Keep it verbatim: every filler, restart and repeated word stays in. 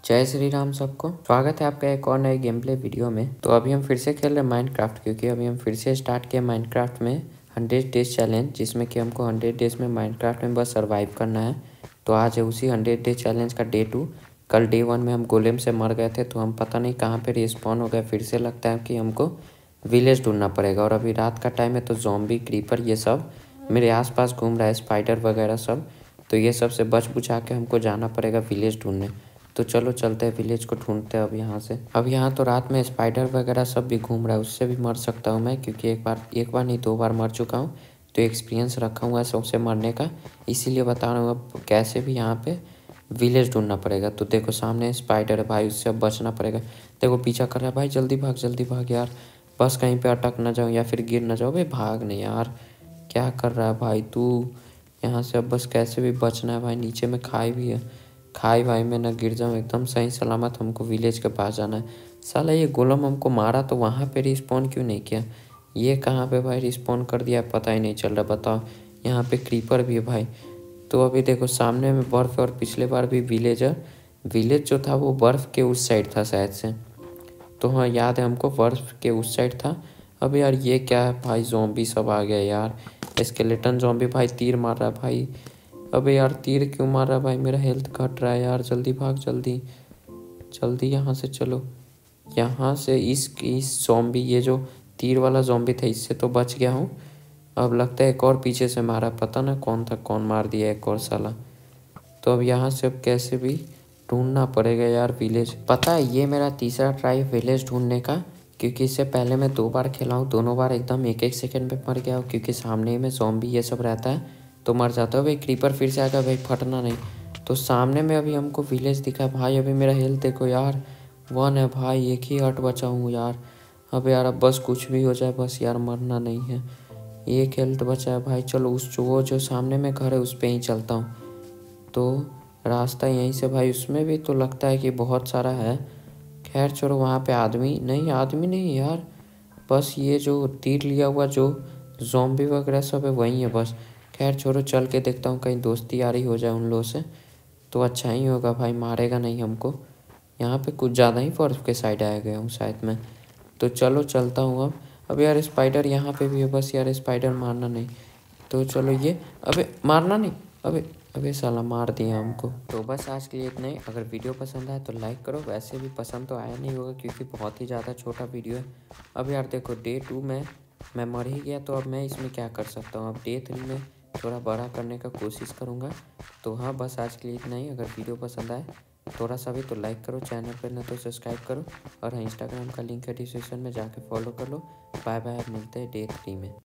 जय श्री राम सबको। स्वागत है आपका एक और नए गेम प्ले वीडियो में। तो अभी हम फिर से खेल रहे हैं माइनक्राफ्ट, क्योंकि अभी हम फिर से स्टार्ट किए माइनक्राफ्ट में हंड्रेड डेज चैलेंज, जिसमें कि हमको हंड्रेड डेज में माइनक्राफ्ट में बस सर्वाइव करना है। तो आज है उसी हंड्रेड डेज चैलेंज का डे टू। कल डे वन में हम गोलेम से मर गए थे, तो हम पता नहीं कहाँ पर रिस्पॉन हो गए। फिर से लगता है कि हमको विलेज ढूंढना पड़ेगा। और अभी रात का टाइम है, तो ज़ॉम्बी क्रीपर ये सब मेरे आसपास घूम रहा है, स्पाइडर वगैरह सब। तो ये सब से बच बुचा के हमको जाना पड़ेगा विलेज ढूंढने। तो चलो चलते हैं विलेज को ढूंढते हैं अब यहाँ से। अब यहाँ तो रात में स्पाइडर वगैरह सब भी घूम रहा है, उससे भी मर सकता हूँ मैं, क्योंकि एक बार एक बार नहीं दो बार मर चुका हूँ। तो एक्सपीरियंस रखा हुआ है सबसे मरने का, इसीलिए बता रहा हूँ अब कैसे भी यहाँ पे विलेज ढूंढना पड़ेगा। तो देखो सामने स्पाइडर है भाई, उससे अब बचना पड़ेगा। देखो पीछा कर रहा है भाई, जल्दी भाग जल्दी भाग यार, बस कहीं पर अटक ना जाओ या फिर गिर ना जाओ। भाई भाग नहीं यार, क्या कर रहा है भाई तू यहाँ से। अब बस कैसे भी बचना है भाई। नीचे में खाई भी है, खाई भाई मैं ना गिर जाऊँ। एकदम सही सलामत हमको विलेज के पास जाना है। साला ये गोलम हमको मारा तो वहाँ पे रिस्पॉन क्यों नहीं किया, ये कहाँ पे भाई रिस्पॉन कर दिया पता ही नहीं चल रहा। बताओ यहाँ पे क्रीपर भी है भाई। तो अभी देखो सामने में बर्फ़ है, और पिछले बार भी विलेजर विलेज जो था वो बर्फ़ के उस साइड था शायद से। तो हाँ याद है हमको, बर्फ़ के उस साइड था। अब यार ये क्या है भाई, ज़ॉम्बी सब आ गया यार। स्केलेटन ज़ॉम्बी भाई तीर मार रहा है भाई। अबे यार तीर क्यों मार रहा है भाई, मेरा हेल्थ घट रहा है यार। जल्दी भाग जल्दी जल्दी यहाँ से चलो। यहाँ से इस इस ज़ॉम्बी, ये जो तीर वाला ज़ॉम्बी था, इससे तो बच गया हूँ। अब लगता है एक और पीछे से मारा, पता ना कौन था, कौन मार दिया एक और साला। तो अब यहाँ से अब कैसे भी ढूंढना पड़ेगा यार विलेज। पता है ये मेरा तीसरा ट्राई विलेज ढूंढने का, क्योंकि इससे पहले मैं दो बार खेला हूँ, दोनों बार एकदम एक एक सेकंड पे मर गया हूँ, क्योंकि सामने में ज़ॉम्बी ये सब रहता है तो मर जाता है। भाई क्रीपर फिर से आ गया भाई, फटना नहीं। तो सामने में अभी हमको विलेज दिखा भाई। अभी मेरा हेल्थ देखो यार, वन है भाई, एक ही हट बचा हूँ यार। अब यार अब बस कुछ भी हो जाए, बस यार मरना नहीं है। एक हेल्थ बचा है भाई। चलो उस जो वो जो सामने में घर है उस पर ही चलता हूँ। तो रास्ता यहीं से भाई, उसमें भी तो लगता है कि बहुत सारा है। खैर छोड़ो, वहाँ पे आदमी नहीं, आदमी नहीं यार, बस ये जो तीर लिया हुआ जो ज़ॉम्बी वगैरह सब है वही है बस। खैर छोड़ो, चल के देखता हूँ कहीं दोस्ती यारी हो जाए उन लोगों से तो अच्छा ही होगा भाई, मारेगा नहीं हमको। यहाँ पे कुछ ज़्यादा ही बर्फ़ के साइड आया गया हूँ शायद मैं। तो चलो चलता हूँ अब। अब यार स्पाइडर यहाँ पे भी है, बस यार स्पाइडर मारना नहीं। तो चलो ये, अबे मारना नहीं, अबे अबे साला मार दिया हमको। तो बस आज के लिए इतना ही। अगर वीडियो पसंद आए तो लाइक करो। वैसे भी पसंद तो आया नहीं होगा, क्योंकि बहुत ही ज़्यादा छोटा वीडियो है। अब यार देखो डे टू में मैं मर ही गया, तो अब मैं इसमें क्या कर सकता हूँ। अब डे थ्री में थोड़ा बड़ा करने का कोशिश करूँगा। तो हाँ बस आज के लिए इतना ही। अगर वीडियो पसंद आए थोड़ा सा भी तो लाइक करो, चैनल पर ना तो सब्सक्राइब करो, और हाँ इंस्टाग्राम का लिंक है डिस्क्रिप्शन में, जाके फॉलो कर लो। बाय बाय, मिलते हैं डे थ्री में।